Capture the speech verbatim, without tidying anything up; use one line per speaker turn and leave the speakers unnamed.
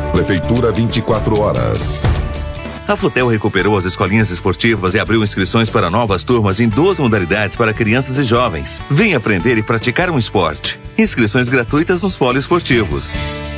Prefeitura vinte e quatro horas.
A Futel recuperou as escolinhas esportivas e abriu inscrições para novas turmas em duas modalidades para crianças e jovens. Venha aprender e praticar um esporte. Inscrições gratuitas nos poliesportivos.